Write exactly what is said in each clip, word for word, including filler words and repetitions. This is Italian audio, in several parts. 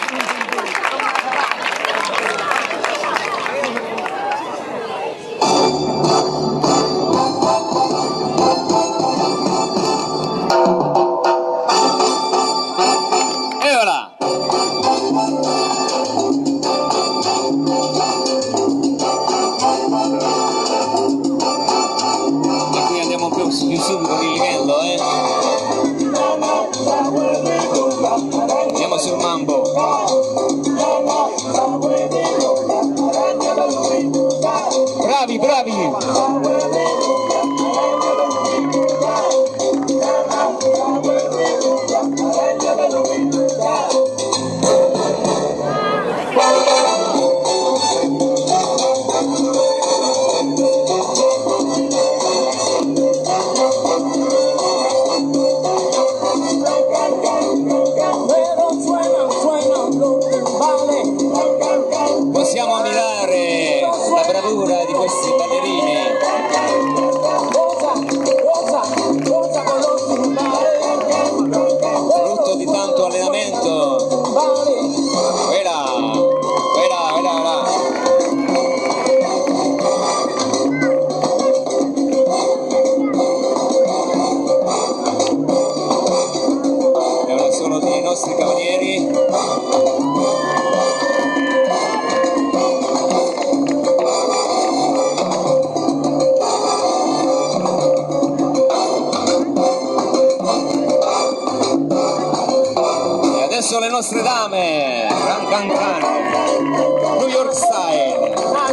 Più subito di livello, eh? Andiamo sul mambo. Bravi, bravi! Possiamo ammirare la bravura di questi ballerini. Frutto di tanto allenamento. Quella, quella, quella, quella. E ora sono dei nostri cavalieri. Adesso le nostre dame, can can can, New York Style.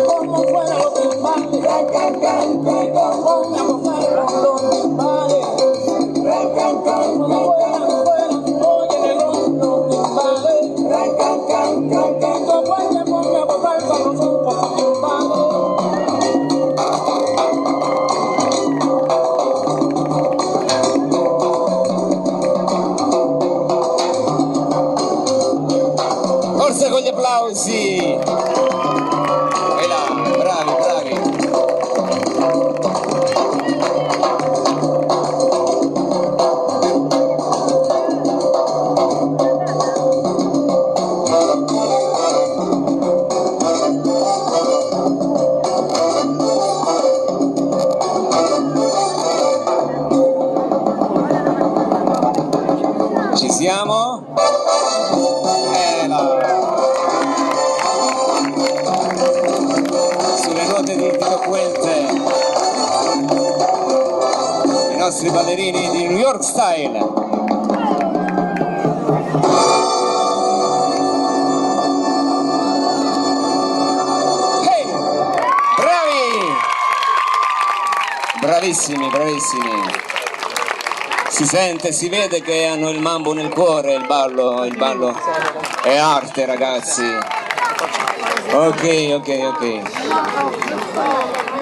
Forza con gli applausi! E là, bravi, bravi! Ci siamo? E là! Di Tito Puente, i nostri ballerini di New York Style. Hey! Bravi! Bravissimi, bravissimi. Si sente, si vede che hanno il mambo nel cuore, il ballo, il ballo è arte, ragazzi. Ok, ok, ok.